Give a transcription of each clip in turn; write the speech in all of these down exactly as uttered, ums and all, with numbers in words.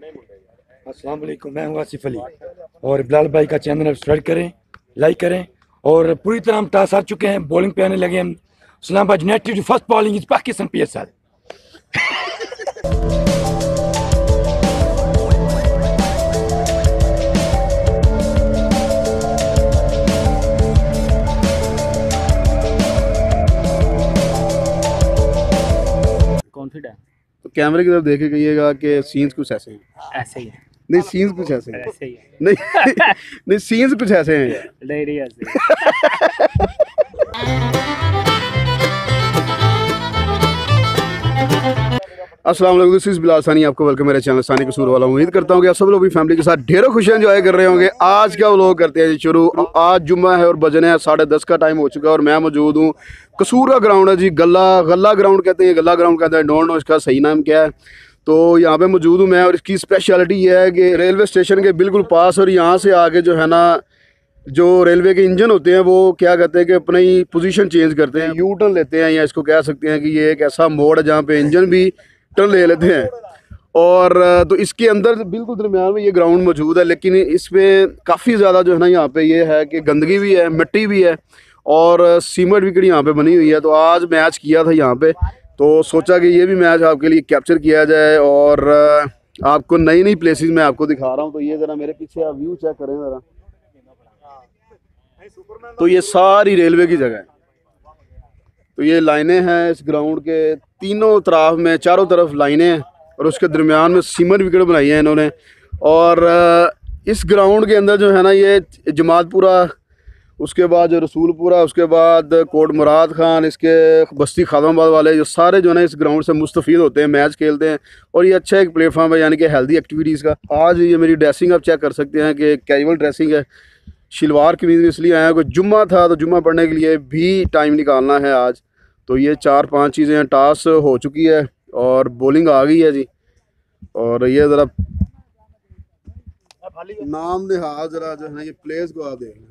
अस्सलाम वालेकुम, मैं हूँ आसिफ अली और बिलाल भाई का चैनल सब्सक्राइब करें, लाइक करें। और पूरी तरह हम टास हार चुके हैं, बॉलिंग पे आने लगे हम। Islamabad United first bowling is Pakistan P S L. Confident तो कैमरे की तरफ देख के कहिएगा कि सीन्स कुछ ऐसे हैं। ऐसे ही है। नहीं, सीन्स कुछ ऐसे हैं। ऐसे ही है। नहीं नहीं, सीन्स कुछ ऐसे हैं यार। नहीं नहीं ऐसे ही अस्सलाम वालेकुम, दिस इज बिलाल सानी, आपको वेलकम मेरे चैनल सानी कसूर वाला। उम्मीद करता हूँ कि आप सब लोग भी फैमिली के साथ ढेरों खुशियां एंजॉय कर रहे होंगे। आज क्या व्लॉग करते हैं जी शुरू। आज जुम्मा है और बजने हैं साढ़े दस का टाइम हो चुका है और मैं मौजूद हूँ कसूर का ग्राउंड है जी, गला गला ग्राउंड कहते हैं, गला ग्राउंड कहते हैं, डोंट नो इसका सही नाम क्या है। तो यहाँ पे मौजूद हूँ मैं और इसकी स्पेशलिटी ये है कि रेलवे स्टेशन के बिल्कुल पास, और यहाँ से आगे जो है ना, जो रेलवे के इंजन होते हैं वो क्या कहते हैं कि अपनी पोजीशन चेंज करते हैं, यू टर्न लेते हैं, या इसको कह सकते हैं कि ये एक ऐसा मोड़ है जहाँ पे इंजन भी टर्न ले लेते हैं। और तो इसके अंदर बिल्कुल दरमियान में ये ग्राउंड मौजूद है, लेकिन इसमें काफ़ी ज़्यादा जो है ना यहाँ पे ये है कि गंदगी भी है, मिट्टी भी है और सीमेंट विकेट यहाँ पे बनी हुई है। तो आज मैच किया था यहाँ पे, तो सोचा कि ये भी मैच आपके लिए कैप्चर किया जाए और आपको नई नई प्लेसेस मैं आपको दिखा रहा हूँ। तो ये ज़रा मेरे पीछे आप व्यू चेक करें ज़रा, तो ये सारी रेलवे की जगह है। तो ये लाइनें हैं इस ग्राउंड के तीनों तरफ में, चारों तरफ लाइनें हैं और उसके दरमियान में सीमेंट विकेट बनाई है इन्होंने। और इस ग्राउंड के अंदर जो है ना, ये जमातपुरा, उसके बाद जो रसूलपुरा, उसके बाद कोट मुराद खान, इसके बस्ती खादमाबाद वाले, जो सारे जो है ना इस ग्राउंड से मुस्तफ़ीद होते हैं, मैच खेलते हैं। और ये अच्छा एक प्लेटफॉर्म है यानी कि हेल्दी एक्टिविटीज़ का। आज ये मेरी ड्रेसिंग आप चेक कर सकते हैं कि कैजुअल ड्रेसिंग है, शलवार कमीज़ में इसलिए आया कोई जुम्मा था तो जुम्मा पढ़ने के लिए भी टाइम निकालना है आज। तो ये चार पांच चीज़ें हैं, टॉस हो चुकी है और बॉलिंग आ गई है जी। और ये ज़रा नाम लिहाज ज़रा जो है ना ये प्लेयर्स को आप देख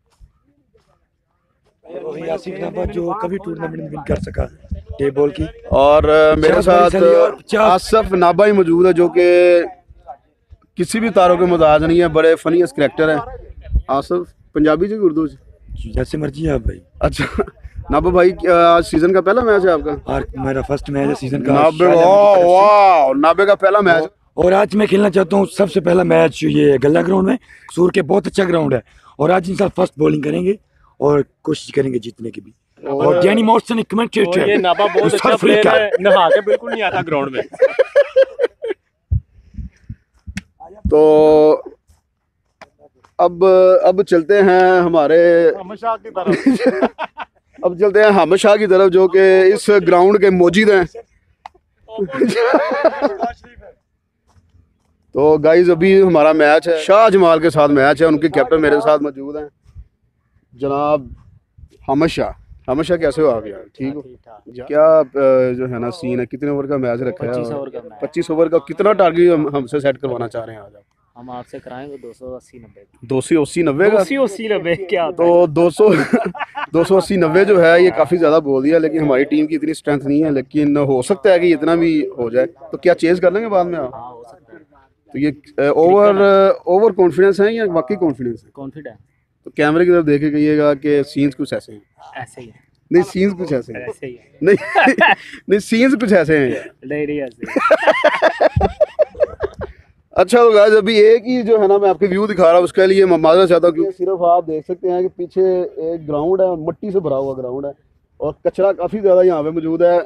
वही आसिफ नाबा जो कभी टूर्नामेंट विन कर सका टेबल की। और uh, मेरे साथ और आसिफ नाबा ही मौजूद है जो कि किसी भी तारों के मुताज नहीं है, बड़े फनीस्ट करैक्टर है। आसिफ पंजाबी जी उर्दू जी जैसे मर्जी है आप भाई। अच्छा नाबा भाई, आज सीजन का पहला मैच है आपका? और मेरा फर्स्ट मैच है सीजन का। नाबे, वाह, नाबे का पहला मैच। और आज मैं खेलना चाहता हूँ सबसे पहला मैच ये गल्ला ग्राउंड में, कसूर के बहुत अच्छा ग्राउंड है। और आज इंसान फर्स्ट बॉलिंग करेंगे और कोशिश करेंगे जीतने की भी। और डैनी मॉर्सन एक कमेंटेटर, ये नाबा बहुत अच्छा प्लेयर है, नहा के बिल्कुल नहीं आता ग्राउंड में। तो अब अब चलते हैं हमारे हमेशा की तरफ अब चलते हैं हामिद शाह की तरफ जो कि इस ग्राउंड के मौजूद हैं। तो गाइज अभी हमारा मैच है, शाह जमाल के साथ मैच है, उनके कैप्टन मेरे साथ मौजूद हैं जनाब हामिद शाह। हामिद शाह कैसे हो आप यार? ठीक हो? क्या जो है ना सीन है, कितने ओवर का मैच रखा है? पच्चीस ओवर का। कितना टारगेट हम हमसे सेट करवाना चाह रहे हैं आज आप? हम आपसे कराएंगे दो सौ अस्सी नब्बे दो सौ अस्सी नब्बे का। दो सौ अस्सी नब्बे क्या? तो दो सौ दो सौ अस्सी नब्बे जो है ये काफ़ी ज़्यादा बोल दिया, लेकिन हमारी टीम की इतनी स्ट्रेंथ नहीं है, लेकिन हो सकता है कि इतना भी हो जाए। तो क्या चेंज कर लेंगे बाद में आप? हाँ हो सकता है। तो ये ओवर ओवर कॉन्फिडेंस है या बाकी कॉन्फिडेंस है? कॉन्फिडेंट। तो कैमरे की तरफ देख के कहिएगा कि सीन्स कुछ ऐसे हैं। ऐसे ही है। नहीं, सीन्स कुछ ऐसे हैं। ऐसे ही है। नहीं नहीं, सीन्स कुछ ऐसे हैं यार। नहीं नहीं ऐसे ही। अच्छा तो गाइस अभी एक ही जो है ना मैं आपके व्यू दिखा रहा हूँ, उसके लिए मैं माजरा चाहता हूँ क्योंकि सिर्फ आप देख सकते हैं कि पीछे एक ग्राउंड है, मिट्टी से भरा हुआ ग्राउंड है और कचरा काफ़ी ज़्यादा यहाँ पे मौजूद है।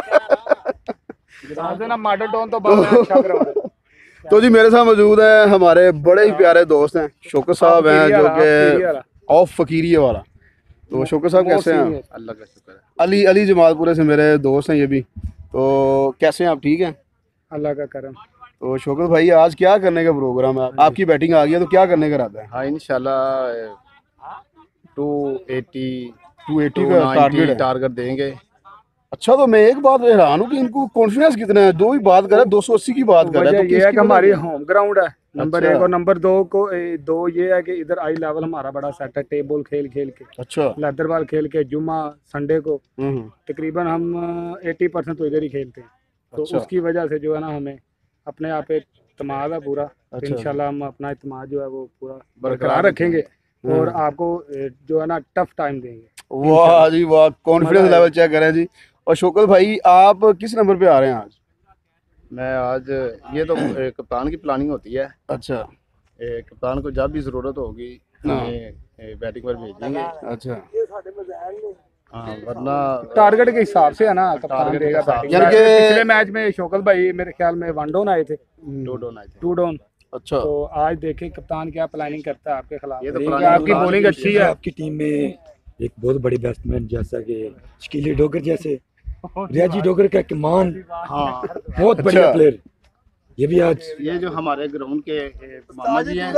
तो, तो जी मेरे साथ मौजूद है हमारे बड़े ही प्यारे दोस्त हैं, शौकत साहब हैं जो कि ऑफ फकीरिया वाला। तो शौकत साहब कैसे हैं? अल्लाह का शुक्र है। अली अली जमालपुरे से मेरे दोस्त हैं ये भी। तो कैसे हैं आप? ठीक हैं, अल्लाह का करम। तो शौकत भाई आज क्या करने का प्रोग्राम है? आपकी बैटिंग आ गई है तो क्या करने का इरादा है? हाँ इंशाल्लाह टू एटी टू एटी का टारगेट है। टारगेट देंगे। अच्छा तो मैं एक बात हैरान हूँ कि इनको कॉन्फिडेंस कितना है, दो ही बात कर रहे हैं, दो सौ अस्सी की बात कर रहे हैं। तो ये है कि हमारी होम ग्राउंड है नंबर अच्छा। एक, और नंबर दो को ए, दो ये है कि इधर आई लेवल हमारा बड़ा सेट है, टेबल खेल खेल के, अच्छा लेदर बॉल खेल के, जुम्मा संडे को हम्म तकरीबन हम अस्सी परसेंट तो इधर ही खेलते हैं। तो अच्छा। उसकी वजह से जो है ना हमें अपने आप पे इत्मीनान है पूरा। तो अच्छा। इंशाल्लाह हम अपना इत्मीनान जो है वो पूरा बरकरार बरकरार रखेंगे हम्म। और आपको ए, जो है ना टफ टाइम देंगे। वाह जी वाह, कॉन्फिडेंस मजा लेवल चेक करें जी। और शौकत भाई आप किस नंबर पे आ रहे हैं आज? मैं आज ये तो ए, कप्तान की प्लानिंग होती है। अच्छा ए, कप्तान को जब भी ज़रूरत होगी हाँ। हमें बैटिंग पर भेज देंगे। अच्छा, हाँ, वरना टारगेट के हिसाब से है ना कप्तान टारगेट के देगा हिसाब बैटिंग। यानी वैसे कि- पिछले मैच में शौकत भाई मेरे ख्याल में वन डाउन आए थे, दो डोन आए थे। Two down. अच्छा तो आज देखें कप्तान क्या प्लानिंग करता है आपके खिलाफ। ये तो क्योंकि प्लानिंग आपकी तो बॉलिंग आज अच्छी है। आपकी टीम में एक बहुत बड़ी बैट्समैन जैसा कि शकीली डोगर जैसे रियाजी डोगर का कमान हाँ, बहुत बढ़िया अच्छा। प्लेयर, ये भी आज ये जो हमारे ग्राउंड के ए, मामा जी हैं,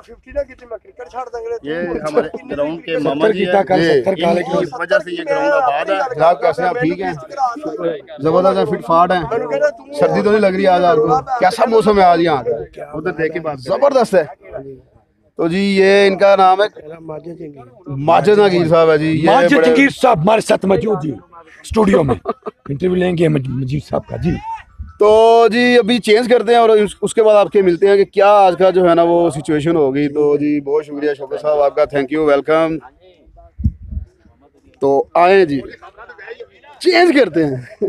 ये हमारे ग्राउंड के मामा सत्तर जी कीता हैं। कल जी। सत्तर काले इनकी वजह से ये ग्राउंड आबाद है। जनाब कैसे हैं आप? ठीक हैं, जबरदस्त है, फिट फाट है। सर्दी तो नहीं लग रही आज आपको? कैसा मौसम है आज यहाँ का? उधर देख के बात करें। जबरदस्त है। तो जी ये इनका नाम है माजिद नगीर साहब है जी। ये माजिद बड़े- जंगीर साहब हमारे साथ मौजूद जी स्टूडियो में, इंटरव्यू लेंगे मज- मजीद साहब का जी। तो जी अभी चेंज करते हैं और उस, उसके बाद आपके मिलते हैं कि क्या आज का जो है ना वो सिचुएशन होगी। तो जी बहुत शुक्रिया शौकत साहब आपका, थैंक यू, वेलकम। तो आए जी, चेंज करते हैं।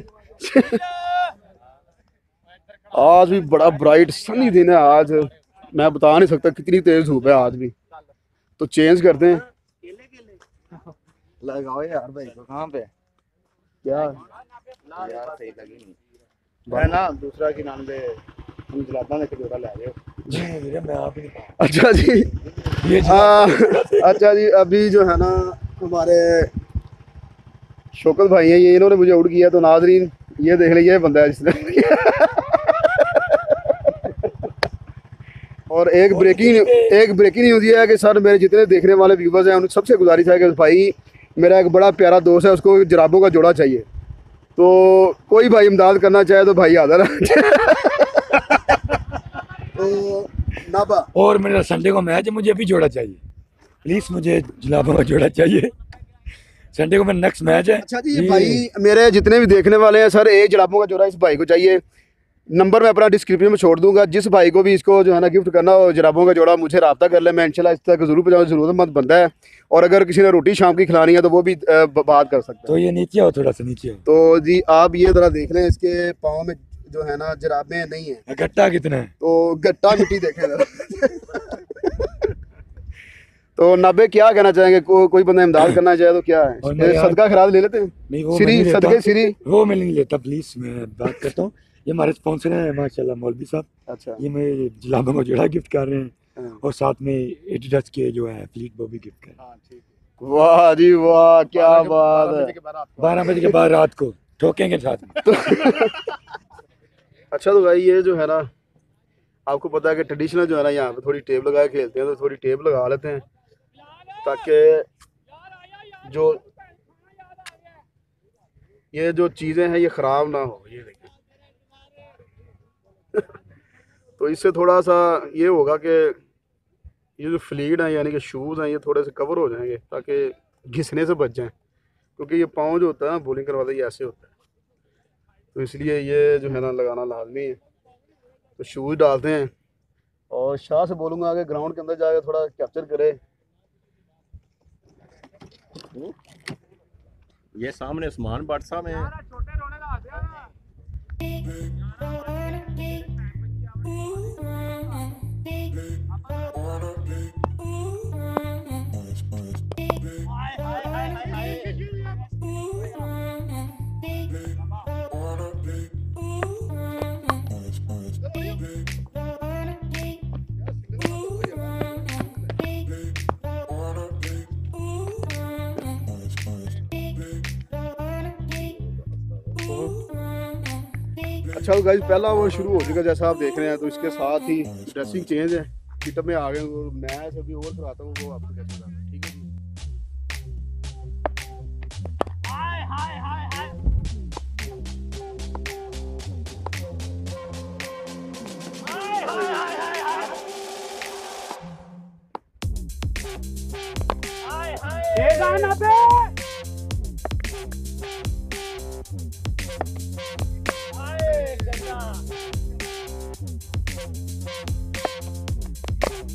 आज भी बड़ा ब्राइट सनी दिन है आज, मैं बता नहीं सकता कितनी तेज धूप है आज भी। तो चेंज करते हैं। लगाओ यार भाई को कहाँ पे क्या यार सही लगी नहीं मैं ना दूसरा की नाम पे हम जलाता ने जोड़ा ले आए। जी वीरे, मैं आप ही अच्छा जी ये जी आ, अच्छा जी अभी जो है ना हमारे शौकत भाई हैं, ये इन्होंने मुझे आउट किया। तो नाजरीन ये देख लीजिए बंदा है जिसने और एक ब्रेकिंग एक ब्रेकिंग न्यूज़ ये है कि सर मेरे जितने देखने वाले व्यूवर्स हैं उन सबसे गुजारिश है कि भाई मेरा एक बड़ा प्यारा दोस्त है, उसको जराबों का जोड़ा चाहिए। तो कोई भाई इमदाद करना चाहे तो भाई हाजिर है। तो नाबा और मेरा संडे को मैच है, मुझे अभी जोड़ा चाहिए प्लीज, मुझे जुलाबों का जोड़ा चाहिए। संडे को मेरा नेक्स्ट मैच है। अच्छा जी भाई मेरे जितने भी देखने वाले हैं सर एक जराबों का जोड़ा इस भाई को चाहिए। नंबर मैं अपना डिस्क्रिप्शन में छोड़ दूंगा, जिस भाई को भी इसको जो है ना गिफ्ट करना हो जराबों का जोड़ा मुझे रब्ता कर ले, मैं इंशाल्लाह इस तक जरूर पहुंचाऊँ, ज़रूरतमंद बंदा है। और अगर किसी ने रोटी शाम की खिलानी है तो वो भी अ, ब- बात कर सकते तो हैं। ये नीचे आओ, थोड़ा सा नीचे आओ। तो जी आप ये जरा देख लें, इसके पाँव में जो है ना जराबें नहीं है, गट्टा कितना है? तो गट्टा मिट्टी देखें जरा। तो नब्बे क्या कहना चाहेंगे? को, कोई बंदा इमदाद करना चाहे तो क्या है? और मेरे सदका खिरात ले लेते हैं, नहीं वो मैं सिरी नहीं लेता। सदके सिरी। वो मैं नहीं लेता प्लीज, मैं बात करता हूँ। ये हमारे स्पॉन्सर हैं माशाल्लाह मौलवी साहब, अच्छा ये मेरे जुलाबों को जोड़ा गिफ्ट कर रहे हैं हाँ। और साथ में एडिडास के जो है फ्लीट वो भी गिफ्ट कर रहे हैं। वाह जी वाह, क्या बात है। बारह बजे के बाद रात को ठोकेंगे साथ में। अच्छा तो भाई ये जो है ना आपको पता है कि ट्रेडिशनल जो है ना यहाँ पे थोड़ी टेप लगा के खेलते हैं, तो थोड़ी टेप लगा लेते हैं ताकि जो ये जो चीज़ें हैं ये ख़राब ना हो। ये देखिए तो इससे थोड़ा सा ये होगा कि ये जो फ्लीट हैं यानी कि शूज़ हैं ये थोड़े से कवर हो जाएंगे ताकि घिसने से बच जाएं, क्योंकि ये पाँव जो होता है ना बॉलिंग करवाते ये ऐसे होता है, तो इसलिए ये जो है ना लगाना लाजमी है। तो शूज़ डालते हैं और शाह से बोलूँगा कि ग्राउंड के अंदर जाकर थोड़ा कैप्चर करे। ये सामने उस्मान भट्ट साहब हैं। अच्छा तो गाइस पहला वो शुरू हो चुका जैसा आप देख रहे हैं, तो इसके साथ ही ड्रेसिंग चेंज है, पिटअप में आ गए। वो मैच अभी ओवर कराता हूँ, वो आपको कैसे बताना है, ठीक है जी।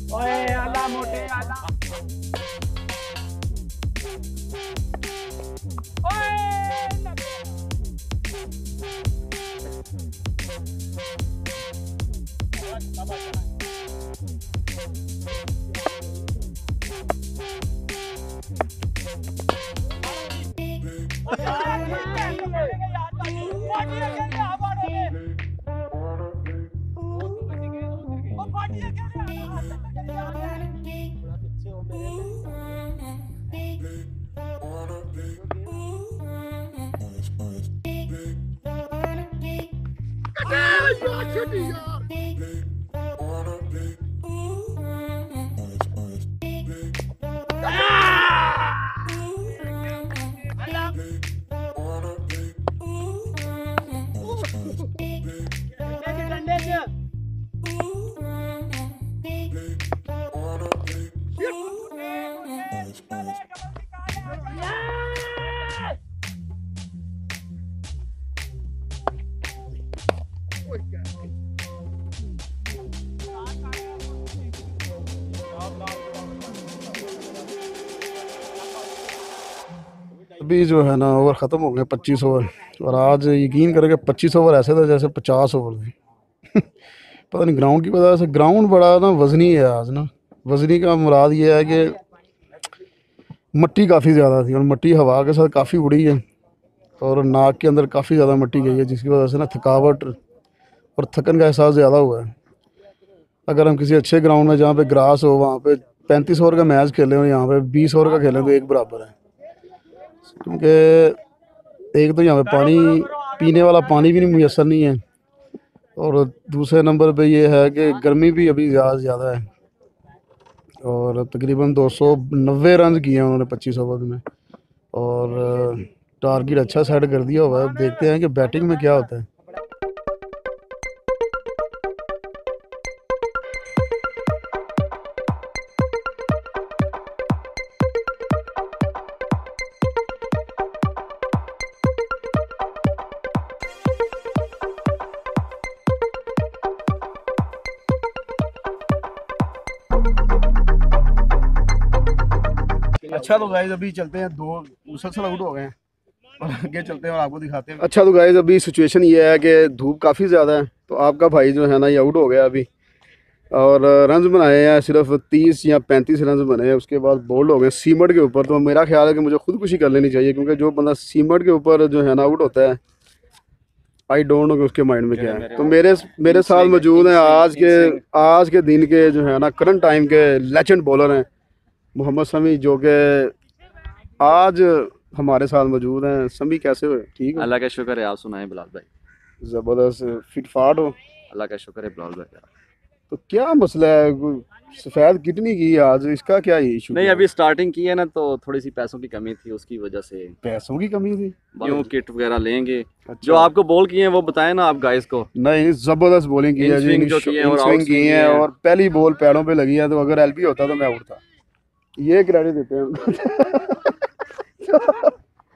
ओए आला मोटे आला अभी जो है ना ओवर ख़त्म हो गए पच्चीस ओवर, और आज यकीन करेंगे पच्चीस ओवर ऐसे थे जैसे पचास ओवर थे। पता नहीं ग्राउंड की वजह से, ग्राउंड बड़ा ना वज़नी है आज ना। वज़नी का मुराद ये है कि मट्टी काफ़ी ज़्यादा थी, और मट्टी हवा के साथ काफ़ी उड़ी है, और नाक के अंदर काफ़ी ज़्यादा मट्टी गई है, जिसकी वजह से ना थकावट और थकन का एहसास ज़्यादा हुआ है। अगर हम किसी अच्छे ग्राउंड में जहाँ पे ग्रास हो, वहाँ पे पैंतीस ओवर का मैच खेलें और यहाँ पे बीस ओवर का खेलें तो एक बराबर है, क्योंकि एक तो यहाँ पे पानी पीने वाला पानी भी नहीं मुयसर नहीं है, और दूसरे नंबर पे ये है कि गर्मी भी अभी ज़्यादा ज़्यादा है। और तकरीबन दो सौ नब्बे रन किए हैं उन्होंने पच्चीस ओवर में, और टारगेट अच्छा सेट कर दिया हुआ है। अब देखते हैं कि बैटिंग में क्या होता है। अच्छा तो गाइस अभी चलते हैं, दो मुसलसल आउट हो गए हैं और आगे चलते हैं और आपको दिखाते हैं। अच्छा तो गाइस अभी सिचुएशन ये है कि धूप काफ़ी ज़्यादा है, तो आपका भाई जो है ना ये आउट हो गया अभी, और रन्स बनाए हैं सिर्फ तीस या पैंतीस रन्स बने हैं। उसके बाद बोल्ड हो गए सीमट के ऊपर। तो मेरा ख्याल है कि मुझे खुदकुशी कर लेनी चाहिए, क्योंकि जो बंदा सीमट के ऊपर जो है ना आउट होता है, आई डोंट नो कि उसके माइंड में क्या है। तो मेरे मेरे साथ मौजूद हैं आज के आज के दिन के जो है ना करंट टाइम के लेजेंड बॉलर हैं मोहम्मद समी, जो कि आज हमारे साथ मौजूद हैं। समी कैसे हो? ठीक हो? अल्लाह का शुक्र है, आप सुनाएं बिलाल भाई। ज़बरदस्त फिट फाट हो? अल्लाह का शुक्र है बिलाल भाई। तो क्या मसला है? सफ़ेद कितनी की आज, इसका क्या इशू? नहीं अभी स्टार्टिंग की है ना, तो थोड़ी सी पैसों की कमी थी, उसकी वजह से पैसों की कमी थी। यूँ किट वगैरह लेंगे। अच्छा। जो आपको बॉल किए हैं वो बताएं ना आप गाइस को। नहीं ज़बरदस्त बॉलिंग की है जी, इन जो किए हैं और स्विंग आउट की है, और पहली बॉल पैरों पे लगी है, तो अगर एलबी होता तो मैं उड़ता। ये क्रेडिट देते हैं उनको।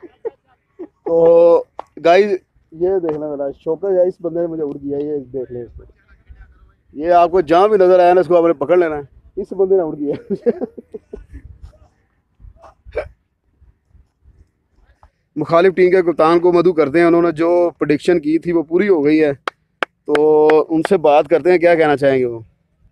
तो गाइस ये देखना मेरा शौक है, इस बंदे ने मुझे उड़ दिया, ये देख ले इसमें। ये आपको जहाँ भी नजर आया ना, इसको आपने पकड़ लेना है। इस बंदे ने उड़ दिया। मुखालिफ टीम के कप्तान को मधु करते हैं, उन्होंने जो प्रेडिक्शन की थी वो पूरी हो गई है, तो उनसे बात करते हैं क्या कहना चाहेंगे वो।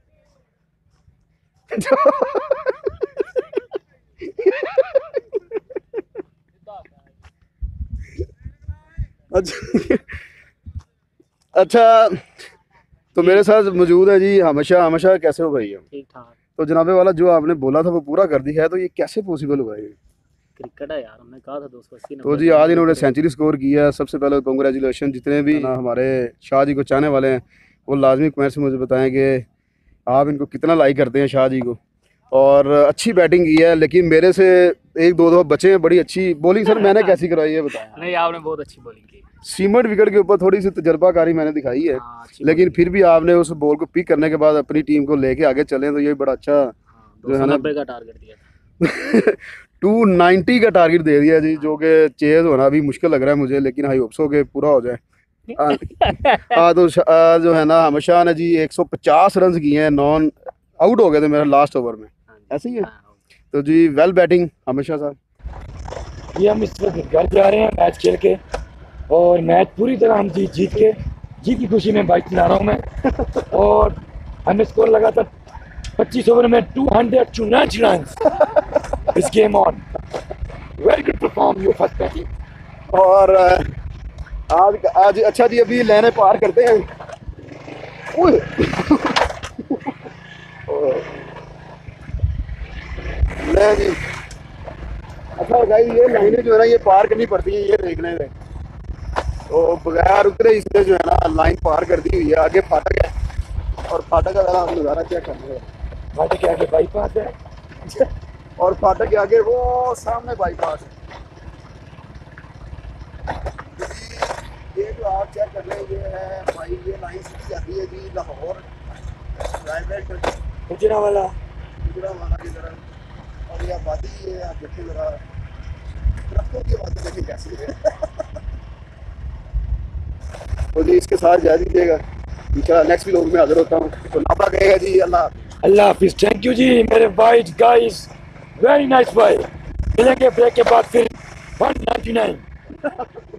अच्छा अच्छा तो मेरे साथ मौजूद है जी हमेशा। हमेशा कैसे हो भाई? ठीक ठाक। तो जनाबे वाला जो आपने बोला था वो पूरा कर दिया है, तो ये कैसे पॉसिबल हुआ ये? क्रिकेट है यार, हमने कहा था दो सौ अस्सी तो जी आज इन्होंने सेंचुरी स्कोर किया है। सबसे पहले कॉन्ग्रेचुलेशन। जितने भी ना हमारे शाह जी को चाहने वाले हैं वो लाजमी कमेंट्स में मुझे बताएं कि आप इनको कितना लाइक करते हैं शाह जी को। और अच्छी बैटिंग की है, लेकिन मेरे से एक दो दो बचे हैं। बड़ी अच्छी बॉलिंग सर मैंने कैसी कराई है बताया? नहीं आपने बहुत अच्छी बॉलिंग की। सीमट विकेट के ऊपर थोड़ी सी तजर्बाकारी मैंने दिखाई है, हाँ, लेकिन फिर भी आपने उस बॉल को पिक करने के बाद अपनी टीम को लेके आगे चले, तो ये बड़ा अच्छा जो है ना का टारगेट दिया था। टू नाइन्टी का टारगेट दे दिया जी, जो कि चेज होना भी मुश्किल लग रहा है मुझे, लेकिन हाई होप्स हो के पूरा हो जाए। आ, आ, तो आ, जो है ना हमेशा ने जी एक सौ पचास रन किए हैं नॉन आउट हो गए थे मेरा लास्ट ओवर में, हाँ जी। ऐसे ही है। हाँ, तो जी वेल बैटिंग हमेशा साहब। ये हम इस वक्त घर जा रहे हैं मैच खेल के, और मैच पूरी तरह हम जीत जीत के जीत की खुशी में बाइक चला रहा हूँ मैं। और हमें स्कोर लगा था पच्चीस ओवर में two hundred two ninety run. इस game on very good perform your first batting. और अ, आज आज अच्छा जी अभी लेने पार करते हैं। ओए ले जी अच्छा भाई ये लाइनें जो है ना ये पार करनी पड़ती हैं, ये देखने में तो बगैर उतरे इसने जो है ना लाइन पार कर दी हुई है। आगे फाटक है और फाटक का जरा नज़ारा चेक करने का। फाटक के आगे बाईपास है और फाटक के आगे वो सामने बाईपास है। ये जो आप चेक कर रहे हैं ये है भाई, ये लाइन सीधी जाती है जी लाहौर रायगढ़ गुजरा वाला गुजरांवाला की तरफ। और ये आबादी है, आप देखिए जरा दरख्तों की आबादी देखिए कैसी है। तो जी इसके साथ जा दीजिएगा, इंशाल्लाह नेक्स्ट वीडियो में हाजिर होता हूँ। तो नापा कहेगा जी अल्लाह हाफिज़। अल्लाह हाफिज। थैंक यू जी मेरे भाई गाइस, वेरी नाइस भाई। मिलेंगे ब्रेक के बाद फिर वन नाइन्टी नाइन।